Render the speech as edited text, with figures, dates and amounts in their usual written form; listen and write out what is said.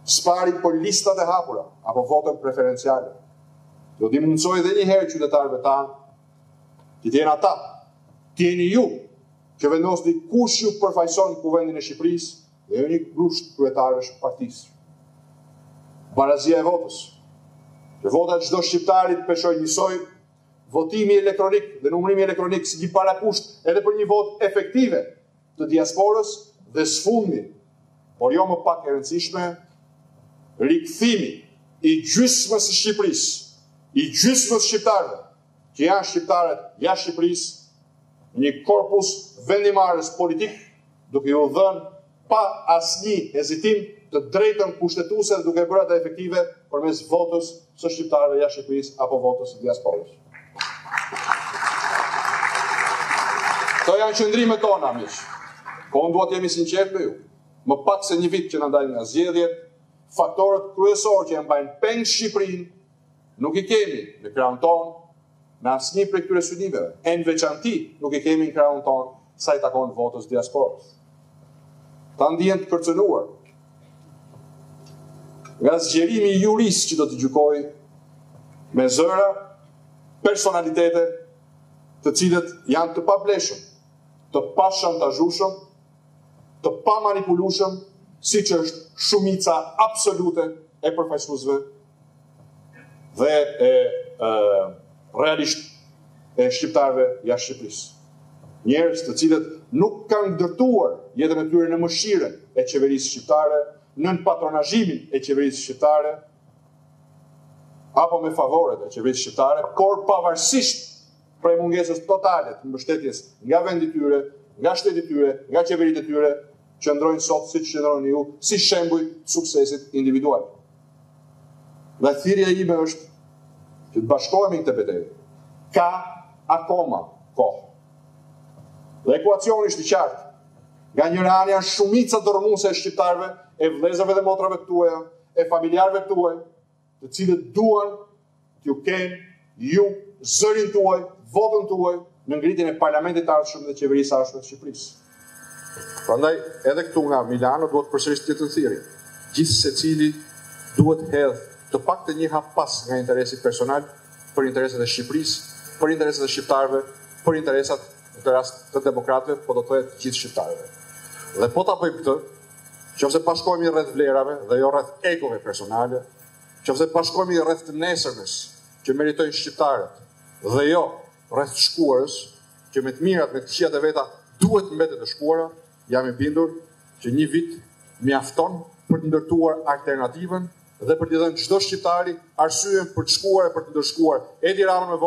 spari për listat e hapura, apo votën preferenciale. Do t'i mundsoj edhe një herë qytetarëve tanë, që t'jeni ata, t'jeni ju, që vendosni kush ju përfaqëson Kuvendin e Shqipërisë dhe jo një grusht kryetarësh partisë. Barazia e votës. Që vota çdo shqiptari të peshoj njësoj, votimi elektronik dhe numërimi elektronik si një parakusht edhe për një votë efektive të diasporës dhe sfundmi, por jo më pak e rëndësishme, rikthimi i gjysmës së Shqipërisë, i gjysmës shqiptarëve, që janë shqiptarët jashtë Shqipërisë, një korpus vendimarrës politik, duke ju dhënë pa asnjë hezitim të drejtën kushtetuese dhe duke bërë ato efektive përmes votës së shqiptarëve jashtë Shqipërisë apo votës së diasporës. Këto janë qëndrimet tona, miq. Po unë duhet jemi sinqert me ju. Më pak se një vit që na ndajnë nga zgjedhjet, faktorët kryesorë që e mbajnë peng Shqipërinë nuk i kemi në krahun tonë në asnjë prej këtyre synimeve. E në veçanti nuk i kemi në krahun tonë sa i takon votës diasporës. Ta ndihen të kërcënuar nga zgjerimi i jurist që do të gjykojë me zëra personalitete të cilët janë të pableshëm, të pashantazhueshëm, të pamanipulueshëm, siç është shumica absolute e përfaqësuesve dhe realisht e shqiptarëve jashtë Shqipërisë. Njerëz të cilët nuk kanë ndërtuar jetën e tyre në mëshirën e qeverisë shqiptare, nën patronazhimin e qeverisë shqiptare, apo me favoret e qeverisë shqiptare, por pavarësisht prej mungesës totale të mbështetjes nga vendi i tyre, nga shteti i tyre, nga qeveritë e tyre, qëndrojnë sot siç qëndroni ju, si shembuj të suksesit individual. Dhe thirrja ime është që të bashkohemi në këtë betejë. Ka akoma kohë. Dhe ekuacioni është i qartë. Nga njëra anë janë shumica dërmuese e shqiptarëve, e vëllezërve dhe motrave të tuaja, e familjarëve të tuaj, të cilët duan t'ju kenë ju zërin tuaj, votën tuaj në ngritjen e parlamentit të ardhshëm dhe qeverisë së ardhshme të Shqipërisë. Prandaj edhe këtu nga Milano duhet përsërisht të thirrje. Gjithë secili duhet hedh të paktën një hap pas nga interesi personal për interesat e Shqipërisë, për interesat e shqiptarëve, për interesat në këtë rast të demokratëve, po do të thotë të gjithë shqiptarëve. Dhe po ta bëjmë këtë, nëse bashkohemi rreth vlerave dhe jo rreth egove personale, nëse bashkohemi rreth të nesërmes që meritojnë shqiptarët dhe jo rreth shkuarës, që me të mirat, me të këqijat e veta duhet mbetet të shkuara, jam i bindur që një vit mjafton për të ndërtuar alternativën dhe për t'i dhënë çdo shqiptari arsyeën për të shkuar e për të ndërshkuar Edi Ramën me